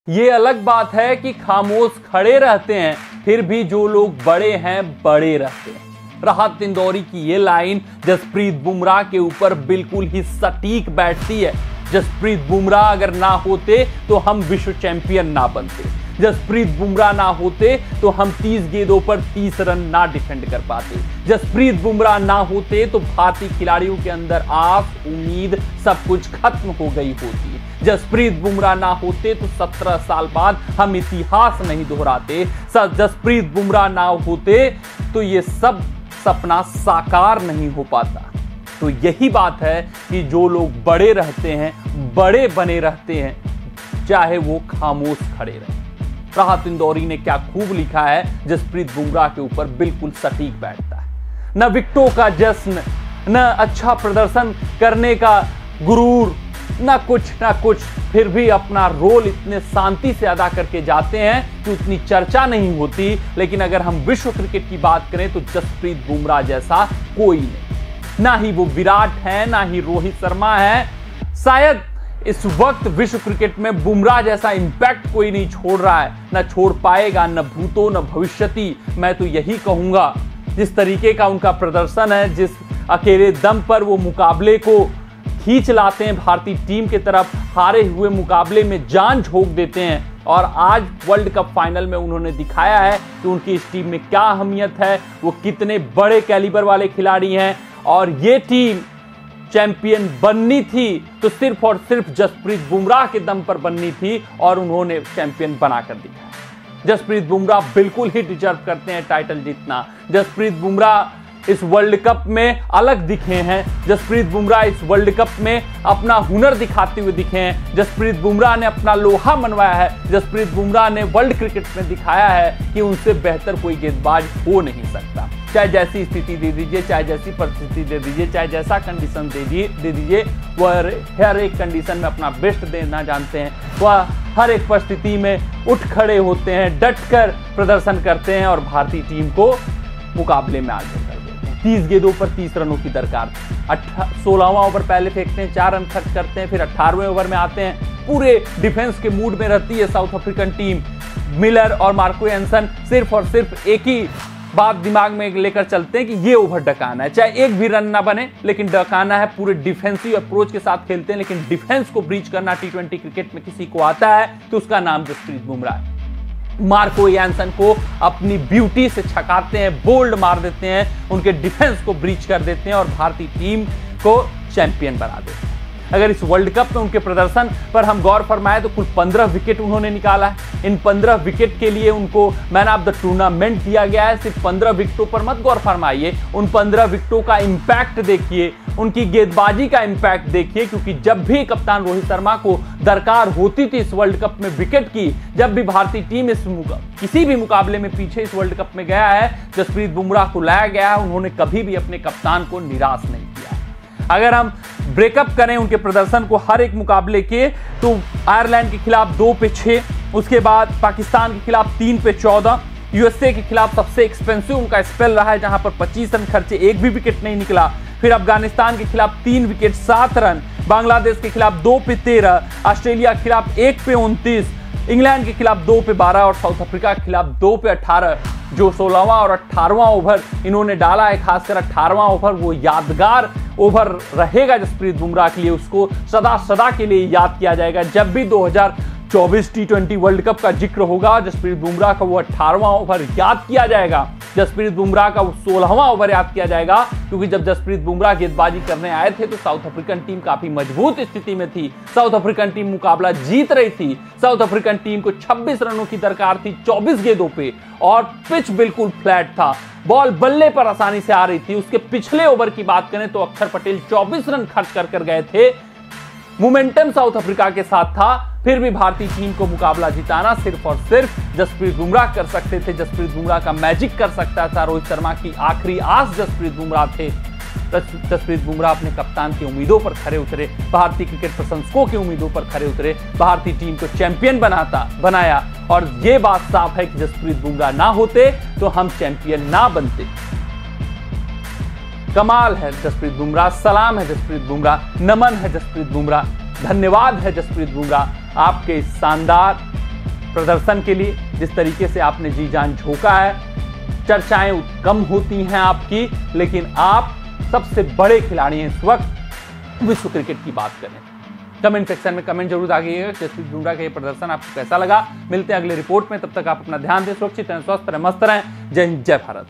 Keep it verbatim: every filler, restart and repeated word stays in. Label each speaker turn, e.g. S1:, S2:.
S1: ये अलग बात है कि खामोश खड़े रहते हैं, फिर भी जो लोग बड़े हैं बड़े रहते हैं। राहत इंदौरी की ये लाइन जसप्रीत बुमराह के ऊपर बिल्कुल ही सटीक बैठती है। जसप्रीत बुमराह अगर ना होते तो हम विश्व चैंपियन ना बनते। जसप्रीत बुमराह ना होते तो हम तीस गेंदों पर तीस रन ना डिफेंड कर पाते। जसप्रीत बुमराह ना होते तो भारतीय खिलाड़ियों के अंदर आस, उम्मीद सब कुछ खत्म हो गई होती। जसप्रीत बुमराह ना होते तो सत्रह साल बाद हम इतिहास नहीं दोहराते। जसप्रीत बुमराह ना होते तो ये सब सपना साकार नहीं हो पाता। तो यही बात है कि जो लोग बड़े रहते हैं, बड़े बने रहते हैं, चाहे वो खामोश खड़े रहे। राहत इंदौरी ने क्या खूब लिखा है, जसप्रीत बुमराह के ऊपर बिल्कुल सटीक बैठता है। न विकेटों का जश्न, न अच्छा प्रदर्शन करने का गुरूर, ना कुछ ना कुछ, फिर भी अपना रोल इतने शांति से अदा करके जाते हैं कि उतनी चर्चा नहीं होती। लेकिन अगर हम विश्व क्रिकेट की बात करें तो जसप्रीत बुमराह जैसा कोई नहीं। ना ही वो विराट है, ना ही रोहित शर्मा है। शायद इस वक्त विश्व क्रिकेट में बुमराह जैसा इंपैक्ट कोई नहीं छोड़ रहा है, ना छोड़ पाएगा, न भूतो न भविष्यति। मैं तो यही कहूंगा, जिस तरीके का उनका प्रदर्शन है, जिस अकेले दम पर वो मुकाबले को खींच लाते हैं भारतीय टीम की तरफ, हारे हुए मुकाबले में जान झोंक देते हैं। और आज वर्ल्ड कप फाइनल में उन्होंने दिखाया है कि उनकी इस टीम में क्या अहमियत है, वो कितने बड़े कैलिबर वाले खिलाड़ी हैं। और ये टीम चैंपियन बननी थी तो सिर्फ और सिर्फ जसप्रीत बुमराह के दम पर बननी थी, और उन्होंने चैंपियन बनाकर दिखाया। जसप्रीत बुमराह बिल्कुल ही डिजर्व करते हैं टाइटल जीतना। जसप्रीत बुमराह इस वर्ल्ड कप में अलग दिखे हैं। जसप्रीत बुमराह इस वर्ल्ड कप में अपना हुनर दिखाते हुए दिखे हैं। जसप्रीत बुमराह ने अपना लोहा मनवाया है। जसप्रीत बुमराह ने वर्ल्ड क्रिकेट में दिखाया है कि उनसे बेहतर कोई गेंदबाज हो नहीं सकता। चाहे जैसी स्थिति दे दीजिए, चाहे जैसी परिस्थिति दे दीजिए, चाहे जैसा कंडीशन दे दे दीजिए, वह हर एक कंडीशन में अपना बेस्ट देना जानते हैं। वह हर एक परिस्थिति में उठ खड़े होते हैं, डट कर प्रदर्शन करते हैं और भारतीय टीम को मुकाबले में आगे कर देते हैं। तीस गेंदों पर तीस रनों की दरकार। सोलहवां ओवर पहले फेंकते हैं, चार रन खर्च करते हैं, फिर अठारहवें ओवर में आते हैं। पूरे डिफेंस के मूड में रहती है साउथ अफ्रीकन टीम। मिलर और मार्को एंसन सिर्फ और सिर्फ एक ही बात दिमाग में लेकर चलते हैं कि ये ओवर डकाना है, चाहे एक भी रन ना बने लेकिन डकाना है। पूरे डिफेंसिव अप्रोच के साथ खेलते हैं, लेकिन डिफेंस को ब्रीच करना टी ट्वेंटी क्रिकेट में किसी को आता है तो उसका नाम जसप्रीत बुमराह है। मार्को एंसन को अपनी ब्यूटी से छकाते हैं, बोल्ड मार देते हैं, उनके डिफेंस को ब्रीच कर देते हैं और भारतीय टीम को चैंपियन बना देते हैं। अगर इस वर्ल्ड कप में उनके प्रदर्शन पर हम गौर फरमाए तो कुल पंद्रह विकेट उन्होंने निकाला है। इन पंद्रह विकेट के लिए उनको मैन ऑफ द टूर्नामेंट दिया गया है। सिर्फ पंद्रह विकेटों पर मत गौर फरमाइए, उन पंद्रह विकेटों का इंपैक्ट देखिए, उनकी गेंदबाजी का इंपैक्ट देखिए। क्योंकि जब भी कप्तान रोहित शर्मा को दरकार होती थी इस वर्ल्ड कप में विकेट की, जब भी भारतीय टीम इस किसी भी मुकाबले में पीछे इस वर्ल्ड कप में गया है, जसप्रीत बुमराह को लाया गया है। उन्होंने कभी भी अपने कप्तान को निराश नहीं किया। अगर हम ब्रेकअप करें उनके प्रदर्शन को हर एक मुकाबले के, तो आयरलैंड के खिलाफ दो पे छह, उसके बाद पाकिस्तान के खिलाफ तीन पे चौदह, यूएसए के खिलाफ सबसे एक्सपेंसिव उनका स्पेल रहा है जहां पर पच्चीस रन खर्चे, एक भी विकेट नहीं निकला। फिर अफगानिस्तान के खिलाफ तीन विकेट सात रन, बांग्लादेश के खिलाफ दो पे तेरह, ऑस्ट्रेलिया के खिलाफ एक पे उनतीस, इंग्लैंड के खिलाफ दो पे बारह और साउथ अफ्रीका के खिलाफ दो पे अठारह। जो सोलहवां और अठारहवां ओवर इन्होंने डाला है, खासकर अठारहवां ओवर, वो यादगार ओवर रहेगा जसप्रीत बुमराह के लिए। उसको सदा सदा के लिए याद किया जाएगा। जब भी दो हज़ार चौबीस टी ट्वेंटी वर्ल्ड कप का जिक्र होगा, जसप्रीत बुमराह का वो अठारहवां ओवर याद किया जाएगा। जसप्रीत बुमराह का वो सोलहवां ओवर याद किया जाएगा। क्योंकि जब जसप्रीत बुमराह गेंदबाजी करने आए थे तो साउथ अफ्रीकन टीम काफी मजबूत स्थिति में थी। साउथ अफ्रीकन टीम मुकाबला जीत रही थी। साउथ अफ्रीकन टीम को छब्बीस रनों की दरकार थी चौबीस गेंदों पे, और पिच बिल्कुल फ्लैट था, बॉल बल्ले पर आसानी से आ रही थी। उसके पिछले ओवर की बात करें तो अक्षर पटेल चौबीस रन खर्च कर कर गए थे। मोमेंटम साउथ अफ्रीका के साथ था, फिर भी भारतीय टीम को मुकाबला जिताना सिर्फ और सिर्फ जसप्रीत बुमराह कर सकते थे। जसप्रीत बुमराह का मैजिक कर सकता था। रोहित शर्मा की आखिरी आस जसप्रीत बुमराह थे। जसप्रीत बुमराह अपने कप्तान की उम्मीदों पर खरे उतरे, भारतीय क्रिकेट प्रशंसकों की उम्मीदों पर खरे उतरे, भारतीय टीम को चैंपियन बनाता बनाया। और यह बात साफ है कि जसप्रीत बुमराह ना होते तो हम चैंपियन ना बनते। कमाल है जसप्रीत बुमराह, सलाम है जसप्रीत बुमराह, नमन है जसप्रीत बुमराह, धन्यवाद है जसप्रीत बुमराह। आपके इस शानदार प्रदर्शन के लिए जिस तरीके से आपने जी जान झोंका है, चर्चाएं कम होती हैं आपकी, लेकिन आप सबसे बड़े खिलाड़ी हैं इस वक्त विश्व क्रिकेट की बात करें। कमेंट सेक्शन में कमेंट जरूर आइएगा जसप्रीत बुमराह का ये प्रदर्शन आपको कैसा लगा। मिलते हैं अगले रिपोर्ट में, तब तक आप अपना ध्यान दें, सुरक्षित रहें, स्वस्थ रहें, मस्त रहें। जय हिंद, जय भारत।